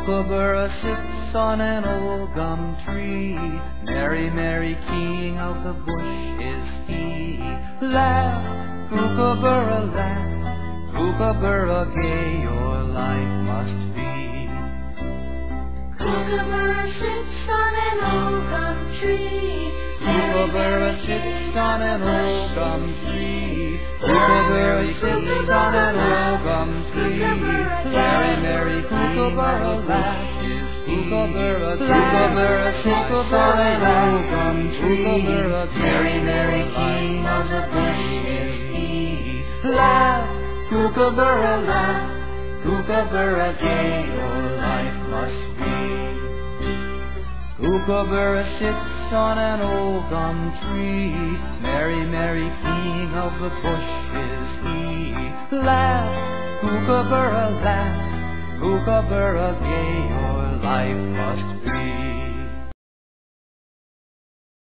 Kookaburra sits on an old gum tree. Merry, merry king of the bush is he. Laugh, Kookaburra, laugh, Kookaburra gay your life must be. Kookaburra sits on an old gum tree. Kookaburra sits on an old gum tree. Kookaburra sits on an old gum tree. Merry, merry Kookaburra laughs. Kookaburra, Kookaburra sits on an old gum tree. Merry, merry king of the bush is he. Laugh, Kookaburra, laugh, Kookaburra gay your life must be. Kookaburra sits on an old gum tree. Merry, merry king of the bush is he. Laugh, Kookaburra, laugh, Kookaburra gay your life must be.